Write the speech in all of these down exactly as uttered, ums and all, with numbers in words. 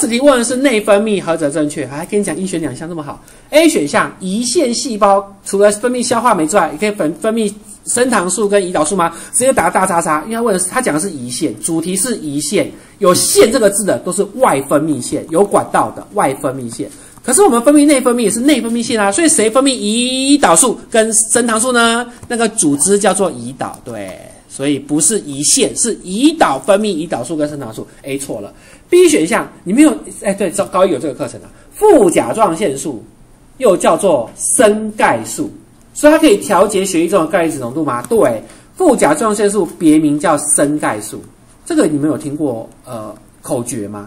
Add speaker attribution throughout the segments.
Speaker 1: 这题问的是内分泌，何者正确？还跟你讲一选两项这么好。A 选项，胰腺细胞除了分泌消化酶之外，也可以分分泌升糖素跟胰岛素吗？直接打大叉叉，因为他问的是他讲的是胰腺，主题是胰腺，有腺这个字的都是外分泌腺，有管道的外分泌腺。可是我们分泌内分泌也是内分泌腺啊，所以谁分泌胰岛素跟升糖素呢？那个组织叫做胰岛，对。所以不是胰腺，是胰岛分泌胰岛素跟升糖素。A 错了。B 选项你没有，哎，对，高一有这个课程啊。副甲状腺素又叫做升钙素，所以它可以调节血液中的钙离子浓度吗？对，副甲状腺素别名叫升钙素。这个你们有听过呃口诀吗？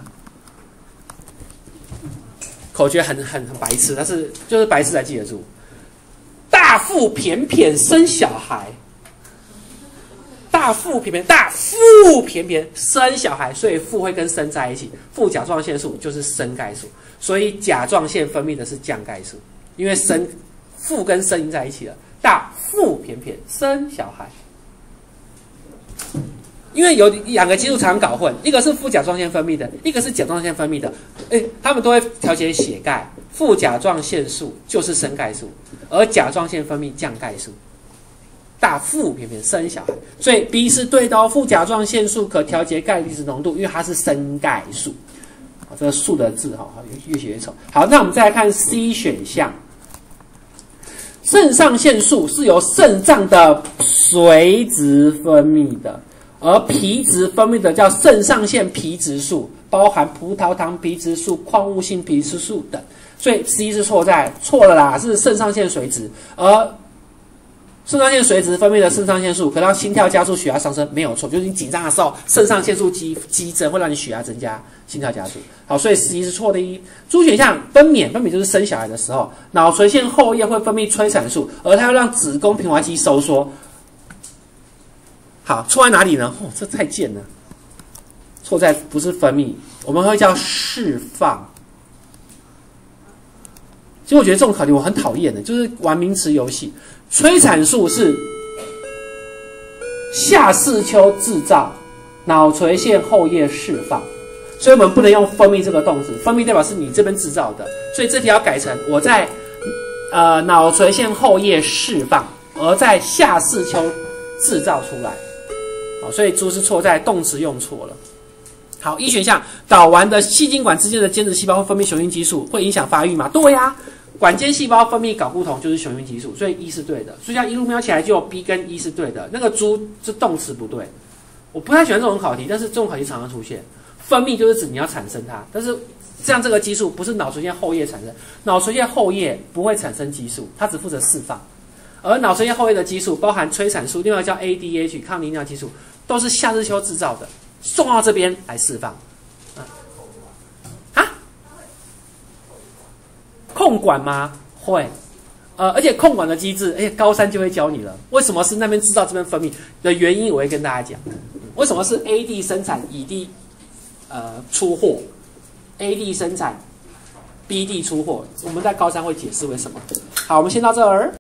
Speaker 1: 口诀很很很白痴，但是就是白痴才记得住。大腹便便生小孩。大腹便便，大腹便便生小孩，所以腹会跟生在一起。副甲状腺素就是升钙素，所以甲状腺分泌的是降钙素，因为生腹跟生已经在一起了。大腹便便生小孩，因为有两个激素常常搞混，一个是副甲状腺分泌的，一个是甲状腺分泌的，哎，他们都会调节血钙。副甲状腺素就是升钙素，而甲状腺分泌降钙素。大腹便便生小孩，所以 B 是对的哦。副甲状腺素可调节钙离子浓度，因为它是升钙素。好，这个素的字哈，越写越丑。好，那我们再来看 C 选项。肾上腺素是由肾脏的髓质分泌的，而皮质分泌的叫肾上腺皮质素，包含葡萄糖皮质素、矿物性皮质素等。所以 C 是错在错了啦，是肾上腺髓质，而肾上腺髓质分泌的肾上腺素可让心跳加速、血压上升，没有错。就是你紧张的时候，肾上腺素激激增会让你血压增加、心跳加速。好，所以 C 是错的一。猪选项分娩，分娩就是生小孩的时候，脑垂腺后叶会分泌催产素，而它要让子宫平滑肌收缩。好，错在哪里呢？哦，这太贱了。错在不是分泌，我们会叫释放。其实我觉得这种考题我很讨厌的，就是玩名词游戏。催产素是下视丘制造，脑垂腺后叶释放，所以我们不能用分泌这个动词，分泌代表是你这边制造的，所以这题要改成我在呃脑垂腺后叶释放，而在下视丘制造出来。好，所以猪是错在动词用错了。好，一选项睾丸的细茎管之间的间质细胞会分泌雄性激素，会影响发育吗？对呀、啊。管间细胞分泌睾固酮就是雄性激素，所以一是对的。所以这样一路瞄起来就有 B 跟一是对的。那个猪是动词不对。我不太喜欢这种考题，但是这种考题常常出现。分泌就是指你要产生它，但是这样这个激素不是脑垂腺后叶产生，脑垂腺后叶不会产生激素，它只负责释放。而脑垂腺后叶的激素包含催产素，另外叫 A D H 抗利尿激素，都是下视丘制造的，送到这边来释放。控管吗？会，呃，而且控管的机制，哎，高三就会教你了。为什么是那边制造，这边分泌的原因，我会跟大家讲。为什么是 A D 生产，乙 D 呃出货 ，A D 生产 ，B D 出货？我们在高三会解释为什么。好，我们先到这儿。